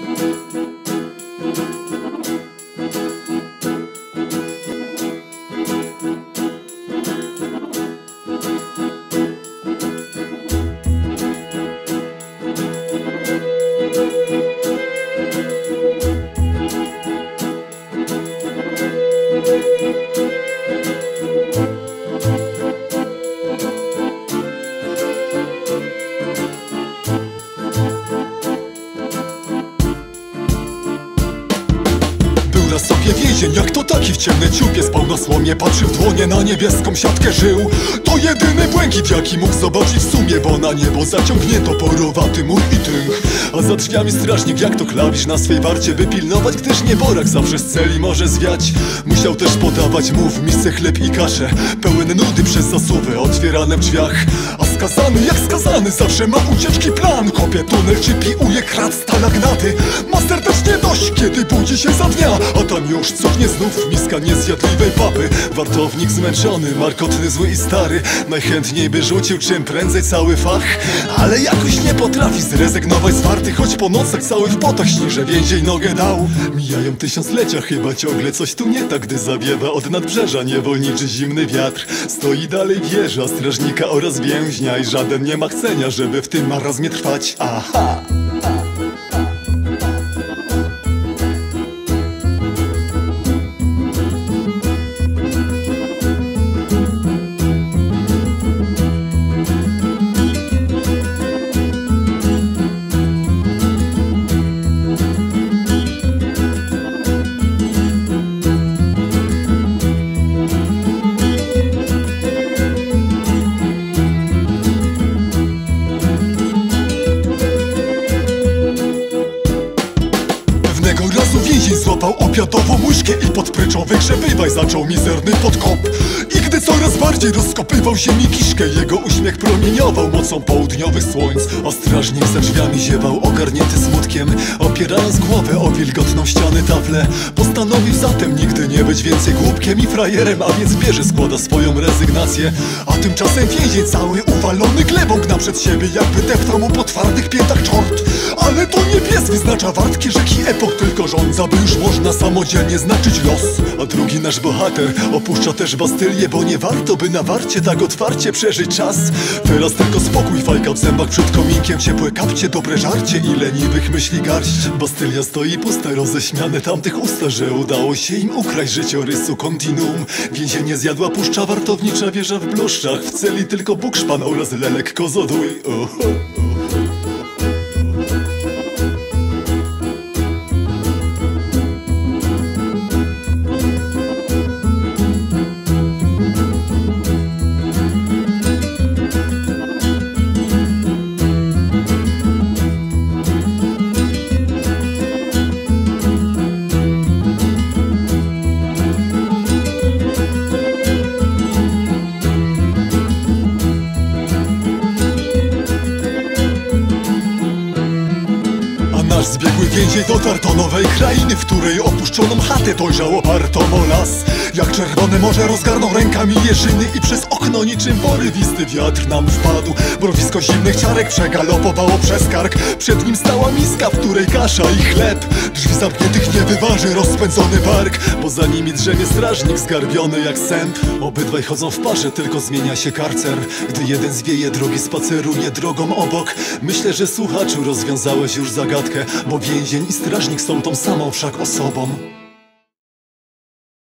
Raz sobie więzień, jak to taki w ciemnej ciupie spał na słomie, patrzył w dłonie, na niebieską siatkę żył. To jedyny błękit, jaki mógł zobaczyć w sumie, bo na niebo zaciągnięto porowaty mur i tynk. A za drzwiami strażnik, jak to klawisz na swej warcie, by pilnować, gdyż nieborak zawsze z celi może zwiać. Musiał też podawać mu w misce chleb i kaszę, pełen nudy przez zasuwy otwierane w drzwiach. A skazany, jak skazany, zawsze ma ucieczki plan. Kopie tunel czy piłuje krat stalagnaty. Ma serdecznie dość, kiedy budzi się za dnia, a tam już cuchnie znów miska niezjadliwej papy. Wartownik zmęczony, markotny, zły i stary, najchętniej by rzucił czym prędzej cały fach, ale jakoś nie potrafi zrezygnować z warty, choć po nocach cały w potach śni, że więzień nogę dał. Mijają tysiąclecia, chyba ciągle coś tu nie tak, gdy zawiewa od nadbrzeża niewolniczy zimny wiatr. Stoi dalej wieża strażnika oraz więźnia i żaden nie ma chcenia, żeby w tym marazmie trwać. Aha! Więzień złapał opiatową łyżkę i pod pryczą wygrzebywać zaczął mizerny podkop. I gdy coraz bardziej rozkopywał ziemi kiszkę, jego uśmiech promieniował mocą południowych słońc. A strażnik za drzwiami ziewał, ogarnięty smutkiem, opierając głowę o wilgotną ścianę taflę. Postanowił zatem nigdy nie być więcej głupkiem i frajerem, a więc bierze, składa swoją rezygnację. A tymczasem więzień cały uwalony glebą gna przed siebie, jakby deptał mu po twardych piętach czort. Ale to nie pies wyznacza wartki rzeki epok, tylko rządza, by już można samodzielnie znaczyć los. A drugi nasz bohater opuszcza też Bastylię, bo nie warto by na warcie tak otwarcie przeżyć czas. Teraz tylko spokój, fajka w zębach przed kominkiem, ciepłe kapcie, dobre żarcie i leniwych myśli garść. Bastylia stoi pusta, roześmiane tamtych usta, że udało się im ukraść życiorysu kontinuum. Więzienie zjadła puszcza, wartownicza wieża w bluszczach, w celi tylko bukszpan oraz lelek kozodój. Nasz zbiegły więzień dotarł do nowej krainy, w której opuszczoną chatę dojrzał opartomo las. Jak czerwone morze rozgarnął rękami jeżyny i przez okno niczym porywisty wiatr nam wpadł. Mrowisko zimnych ciarek przegalopowało przez kark. Przed nim stała miska, w której kasza i chleb. Drzwi zamkniętych nie wyważy rozpędzony bark, bo za nimi drzemie strażnik zgarbiony jak sęp. Obydwaj chodzą w parze, tylko zmienia się karcer. Gdy jeden zwieje, drugi spaceruje drogą obok. Myślę, że słuchaczu rozwiązałeś już zagadkę, bo więzień i strażnik są tą samą wszak osobą.